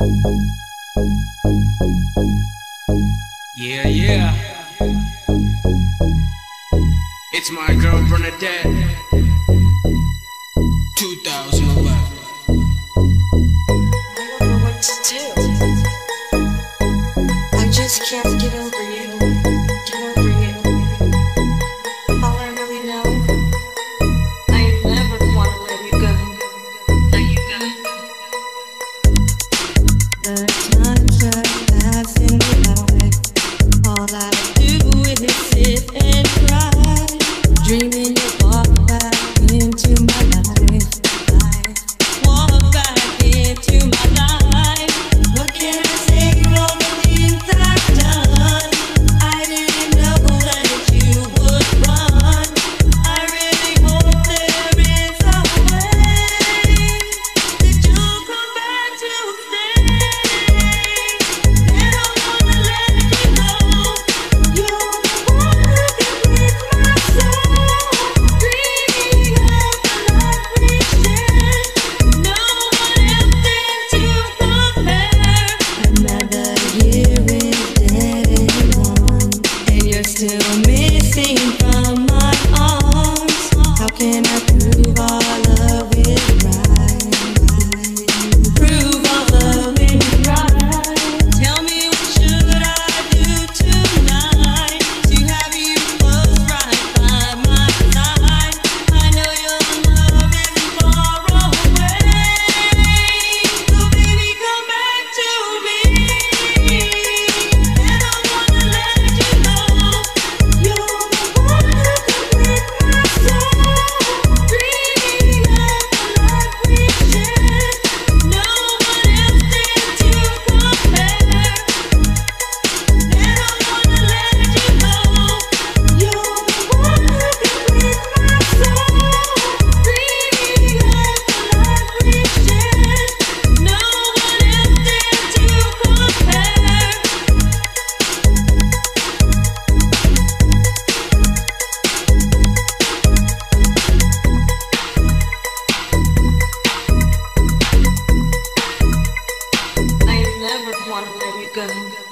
Yeah, yeah. It's my girl Bernadette. 2011. I don't know what to do. I just can't get over you. Get over you. All I really know, I never want to let you go. Let you go. The times that pass in life, all I do is sit and cry, dreaming you walk back into my life. Walk back into my life. What can I say for all the things I've done? I didn't know that you would run. I really hope there is a way that you'll come back to stay. And I wanna let you know you're the one who can make my soul dream of the life we share. No one else than to compare. Another year is dead and gone, and you're still missing from my arms. How can I prove our love is right? Prove our love is right. Tell me what should I do tonight to have you close right by my side? I know your love isn't far away, so baby come back to me. And I wanna let you know you're the one who can make my soul dream of the life we share. No one else than to compare. And I wanna let you know you're the one who can make my soul dream of the life we share. No one else than to compare. I never wanna let you go.